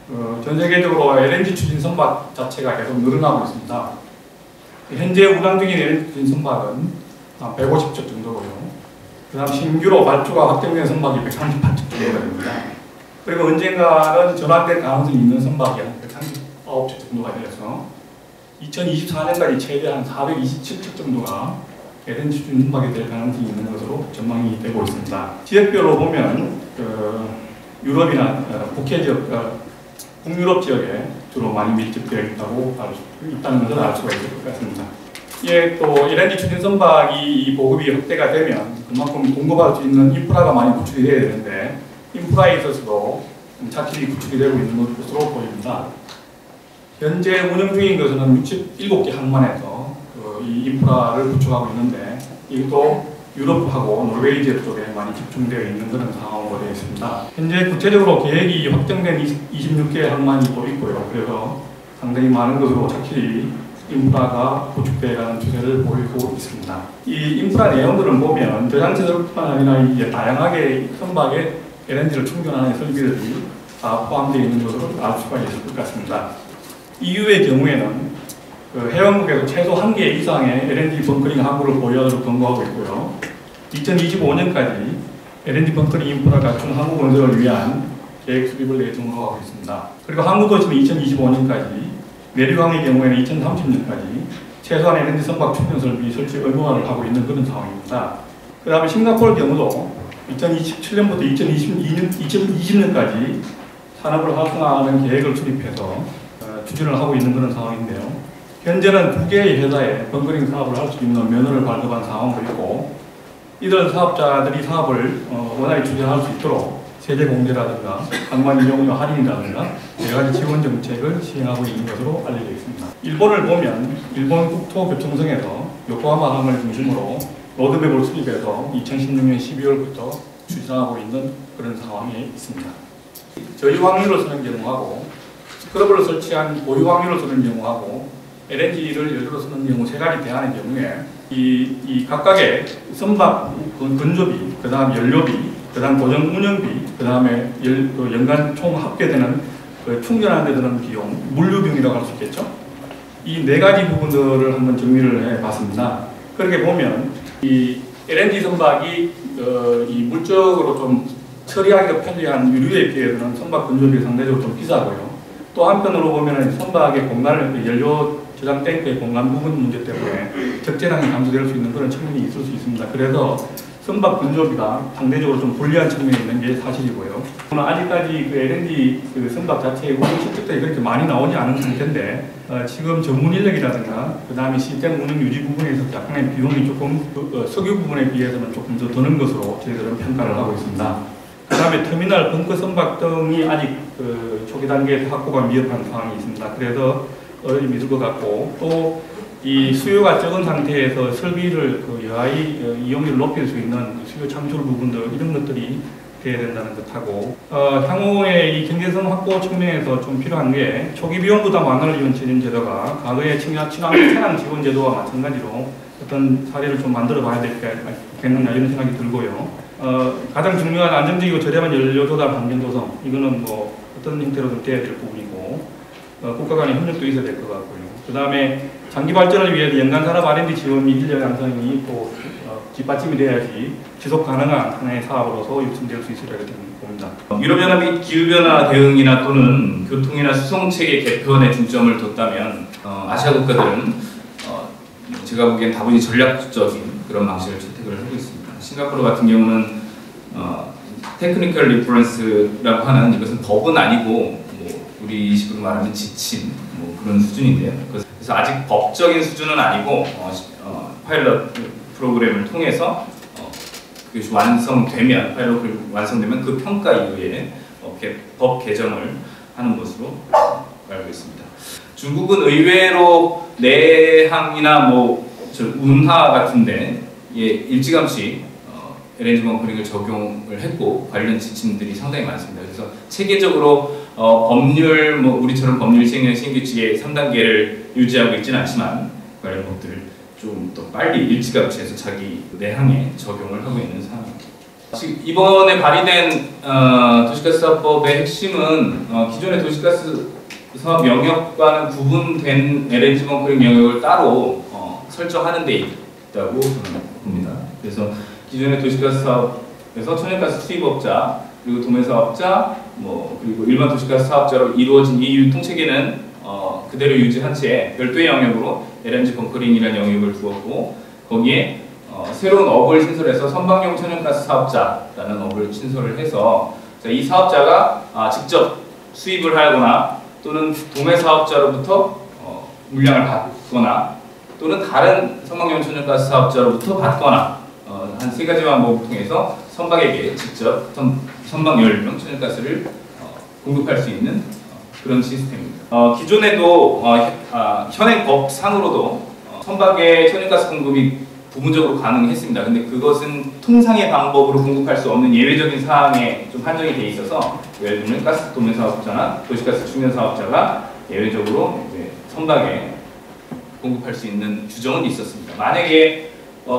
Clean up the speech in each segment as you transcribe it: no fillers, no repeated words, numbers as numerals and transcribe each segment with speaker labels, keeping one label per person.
Speaker 1: 전 세계적으로 LNG 추진 선박 자체가 계속 늘어나고 있습니다. 현재 운항 중인 LNG 추진 선박은 150척 정도고요. 그 다음 신규로 발주가 확정된 선박이 138척 정도가 됩니다. 그리고 언젠가는 전환될 가능성이 있는 선박이 한 139척 정도가 되어서 2024년까지 최대 한 427척 정도가 LNG 추진 선박이 될 가능성이 있는 것으로 전망이 되고 있습니다. 지역별로 보면 유럽이나 북해 지역, 북유럽 지역에 주로 많이 밀집되어 있다는 것을 알 수가 있을 것 같습니다. 예, 또 LNG 추진 선박이 보급이 확대가 되면 그만큼 공급할 수 있는 인프라가 많이 구축이 되어야 되는데 인프라에 있어서도 차질이 구축이 되고 있는 것으로 보입니다. 현재 운영 중인 것은 67개 항만에서 이 인프라를 구축하고 있는데 이것도 유럽하고 노르웨이 지역 쪽에 많이 집중되어 있는 그런 상황으로 되어 있습니다. 현재 구체적으로 계획이 확정된 26개 항만이 또 있고요. 그래서 상당히 많은 것으로 차질이 인프라가 구축되어가는 추세를 보이고 있습니다. 이 인프라 내용들을 보면 저장시설뿐만 아니라 이제 다양하게 선박에 LNG를 충전하는 설비들이 다 포함되어 있는 것으로 알 수가 있을 것 같습니다. EU의 경우에는 회원국에서 최소 1개 이상의 LNG 벙커링 항구를 보유하도록 권고하고 있고요. 2025년까지 LNG 벙커링 인프라 갖춘 항구 건설을 위한 계획 수립을 예정으로 하고 있습니다. 그리고 항구도시는 2025년까지, 내륙항의 경우에는 2030년까지 최소한 LNG 선박 충전 설비 설치 의무화를 하고 있는 그런 상황입니다. 그 다음에 싱가포르 경우도 2027년부터 2020년까지 산업을 활성화하는 계획을 수립해서 추진을 하고 있는 그런 상황인데요. 현재는 2개의 회사에 벙커링 사업을 할 수 있는 면허를 발급한 상황도 있고, 이들 사업자들이 사업을 원활히 추진할 수 있도록 세제 공제라든가 항만 이용료 할인이라든가 여러 가지 지원 정책을 시행하고 있는 것으로 알려져 있습니다. 일본을 보면 일본 국토교통성에서 요코하마항을 중심으로 로드맵을 수립해서 2016년 12월부터 추진하고 있는 그런 상황에 있습니다. 저희 확률을 쓰는 경우하고 스크러브를 설치한 보유 확률을 쓰는 경우하고 LNG를 연료로 쓰는 경우 세 가지 대안의 경우에 이 각각의 선박 건조비, 그 다음 연료비, 그 다음 고정 운영비, 그 다음에 연간 총 합계되는 충전하는 데 드는 비용, 물류비용이라고 할 수 있겠죠. 이 네 가지 부분들을 한번 정리를 해봤습니다. 그렇게 보면 이 LNG 선박이 이 물적으로 좀 처리하기가 편리한 유류에 비해서는 선박 건조비가 상대적으로 좀 비싸고요. 또 한편으로 보면 선박의 공간을 연료 저장 탱크의 공간 부분 문제 때문에 적재량이 감소될 수 있는 그런 측면이 있을 수 있습니다. 그래서 선박 건조비가 상대적으로 좀 불리한 측면이 있는 게 사실이고요. 아직까지 그 LNG 선박 자체의 운영 실적들이 그렇게 많이 나오지 않은 상태인데 지금 전문 인력이라든가 그 다음에 시스템 운영 유지 부분에서 약간의 비용이 조금 석유 부분에 비해서는 조금 더 드는 것으로 저희들은 평가를 하고 있습니다. 그 다음에 터미널, 벙커 선박 등이 아직 초기 단계에서 확보가 미흡한 상황이 있습니다. 그래서 어려움이 있을 것 같고, 또 이 수요가 적은 상태에서 설비를 여하이 이용률을 높일 수 있는 수요 창출 부분들 이런 것들이 돼야 된다는 것하고, 향후에 이 경제성 확보 측면에서 좀 필요한 게 초기 비용 부담 완화를 위한 지원 제도가 과거의 친환경 지원 제도와 마찬가지로 어떤 사례를 좀 만들어 봐야 되겠느냐 이런 생각이 들고요. 가장 중요한 안정적이고 저렴한 연료 조달 환경 조성, 이거는 뭐 어떤 형태로든 돼야 될 부분이고, 국가 간의 협력도 있어야 될 것 같고요. 그 다음에 장기 발전을 위해서 연간 산업 R&D 지원 및 인력 양성이 또 뒷받침이 돼야지 지속 가능한 하나의 사업으로서 육성될 수 있을 거라고 봅니다.
Speaker 2: 유럽연합이 기후변화 대응이나 또는 교통이나 수송체계 개편에 중점을 뒀다면 아시아 국가들은 제가 보기엔 다분히 전략적인 그런 방식을 채택을 하고 있습니다. 싱가포르 같은 경우는 테크니컬 리퍼런스라고 하는, 이것은 법은 아니고 뭐 우리 식으로 말하면 지침 뭐 그런 수준인데요. 그래서 아직 법적인 수준은 아니고 파일럿 프로그램을 통해서 그것이 완성되면, 파일럿이 완성되면 그 평가 이후에 법 개정을 하는 것으로 알고 있습니다. 중국은 의외로 내항이나 뭐 운하 같은데 일찌감치 LNG 벙커링을 적용을 했고 관련 지침들이 상당히 많습니다. 그래서 체계적으로 법률, 뭐 우리처럼 법률 시행령 신규칙의 3단계를 유지하고 있지는 않지만 관련 법들을 좀 더 빨리 일찌감치 해서 자기 내항에 적용을 하고 있는 상황입니다. 지금 이번에 발의된 도시가스 사업법의 핵심은 기존의 도시가스 사업 영역과는 구분된 LNG 벙커링 영역을 따로 설정하는 데 있다고 저는 봅니다. 그래서 기존의 도시가스 사업에서 천연가스 수입업자 그리고 도매사업자 그리고 일반 도시가스 사업자로 이루어진 이 유통체계는 그대로 유지한 채 별도의 영역으로 LNG 벙커링이라는 영역을 두었고 거기에 새로운 업을 신설해서 선박용 천연가스 사업자라는 업을 신설을 해서 이 사업자가 직접 수입을 하거나 또는 도매 사업자로부터 물량을 받거나 또는 다른 선박용 천연가스 사업자로부터 받거나 한 세 가지 방법을 통해서 선박에게 직접 선박 연료용 천연가스를 공급할 수 있는 그런 시스템입니다. 기존에도 현행 법상으로도 선박의 천연가스 공급이 부분적으로 가능했습니다. 근데 그것은 통상의 방법으로 공급할 수 없는 예외적인 사항에 좀 한정이 돼 있어서 예를 들면 가스 도매 사업자나 도시가스 충전 사업자가 예외적으로 이제 선박에 공급할 수 있는 규정은 있었습니다. 만약에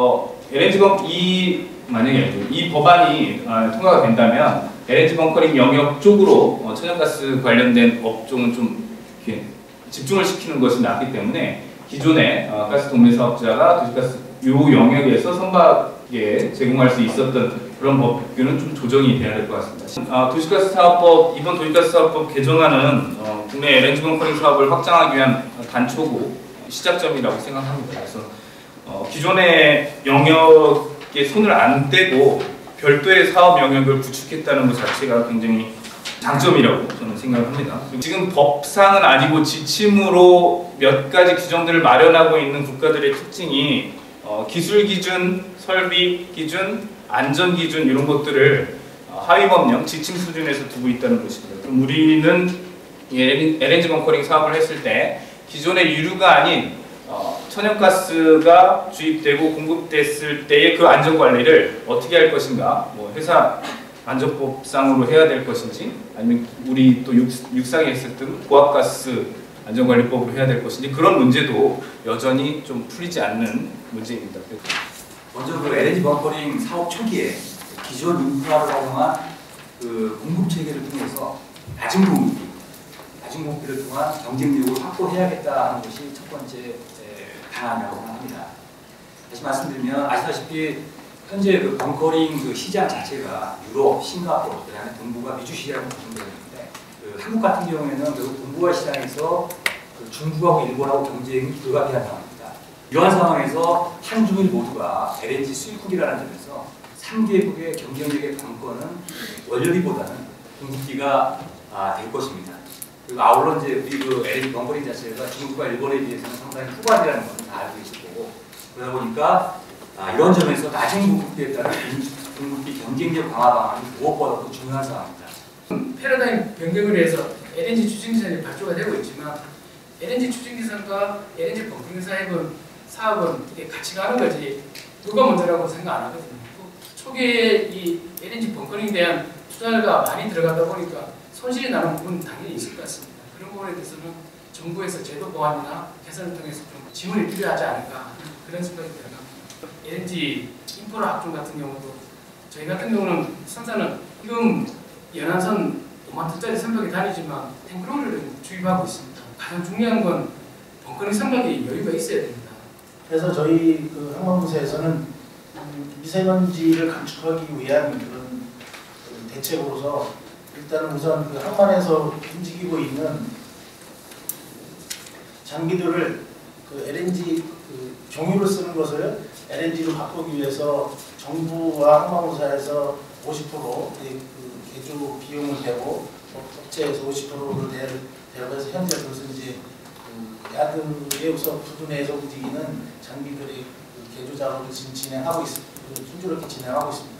Speaker 2: 이 법안이 통과가 된다면 LNG 벙커링 영역 쪽으로 천연가스 관련된 업종은 좀 이렇게 집중을 시키는 것이 낫기 때문에 기존의 가스 도매 사업자가 도시가스 이 영역에서 선박에 제공할 수 있었던 그런 법규는 좀 조정이 돼야 될 것 같습니다. 도시가스 사업법 이번 도시가스 사업법 개정안은 국내 LNG 벙커링 사업을 확장하기 위한 단초고 시작점이라고 생각합니다. 그래서 기존의 영역에 손을 안 대고 별도의 사업 영역을 구축했다는 것 자체가 굉장히 장점이라고 저는 생각합니다. 지금 법상은 아니고 지침으로 몇 가지 규정들을 마련하고 있는 국가들의 특징이 기술 기준, 설비 기준, 안전 기준 이런 것들을 하위 법령, 지침 수준에서 두고 있다는 것입니다. 그럼 우리는 LNG 벙커링 사업을 했을 때 기존의 유류가 아닌 천연가스가 주입되고 공급됐을 때의 그 안전관리를 어떻게 할 것인가, 회사 안전법상으로 해야 될 것인지 아니면 우리 또 육상에 있었던 고압가스 안전관리법으로 해야 될 것인지 그런 문제도 여전히 좀 풀리지 않는 문제입니다.
Speaker 3: 먼저 그 LNG 벙커링 사업 초기에 기존 인프라를 활용한 그 공급 체계를 통해서 낮은 공급비를 통한 경쟁력을 확보해야겠다 하는 것이 첫 번째 방안이라고 생각합니다. 다시 말씀드리면 아시다시피 현재 그 벙커링 그 시장 자체가 유럽, 싱가포르, 그다음에 동북아, 미주 시장으로 구성되어 있는데 한국 같은 경우에는 결국 동북아 시장에서 그 중국하고 일본하고 경쟁이 불가피한 상황입니다. 이러한 상황에서 한중일 모두가 LNG 수입국이라는 점에서 3개국의 경쟁력의 관건은 원료비보다는 공급비가 될 것입니다. 그리고 아울러 이제 우리 그 LNG 벙커링 자체가 중국과 일본에 비해서는 상당히 후반이라는 건 다 알고 계실 거고 그러다 보니까 이런 점에서 낮은 공급비에 따른 공급비 경쟁력 강화 방안이 무엇보다도 중요한 사항입니다.
Speaker 4: 패러다임 변경을 위해서 LNG 추진기선이 발주가 되고 있지만 LNG 추진기선과 LNG 벙커링 사업은 이게 같이 가는 거지 누가 먼저라고 생각 안 하거든요. 초기에 이 LNG 벙커링에 대한 투자가 많이 들어가다 보니까 손실이 나는 부분은 당연히 있을 것 같습니다. 그런 부분에 대해서는 정부에서 제도 보완이나 개선을 통해서 좀 지원이 필요하지 않을까 그런 생각이 들어갑니다. LNG 인프라 합종 같은 경우도 저희 같은 경우는 선사는 지금 연안선 5만 톤짜리 선박이 다니지만 탱크로리를 주입하고 있습니다. 가장 중요한 건 벙커링 선박이 여유가 있어야 됩니다.
Speaker 5: 그래서 저희 그 항공사에서는 미세먼지를 감축하기 위한 그런 대책으로서 일단은 우선 그 항만에서 움직이고 있는 장비들을 그 LNG 그 종유를 쓰는 것을 LNG로 바꾸기 위해서 정부와 항공사에서 50% 그 개조 비용을 대고 업체에서 50%를 대고해서 현재 그것은 이제 그 야드에 우선 부두내에서 움직이는 장비들이 그 개조 작업을 지금 진행하고 있습니다. 순조롭게 진행하고 있습니다.